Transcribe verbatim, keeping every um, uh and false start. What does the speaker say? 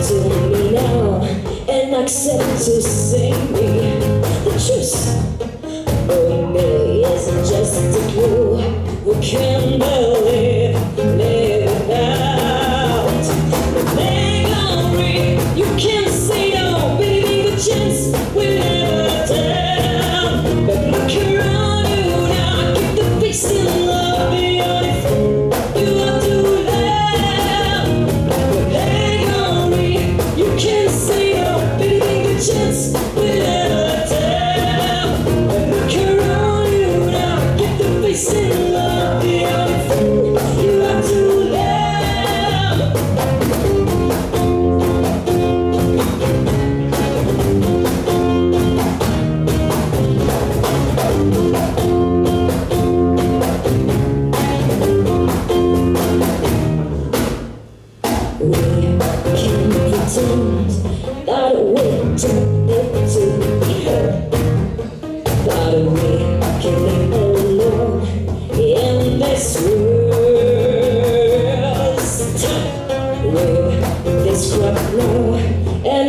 to me now and accept to say me the truth. Oh, me isn't just a clue. We can believe, live without. But Gregory, you can't say no, believing the chance will never down. But look around you now, keep the peace in love, the only thing you have to love. But Gregory, you can't say no, believing the chance will never down. But look around you now, keep the peace in love, the only thing you have to love. We can pretend that we don't need to be heard, but we can live alone in this world. Stop with this crap now.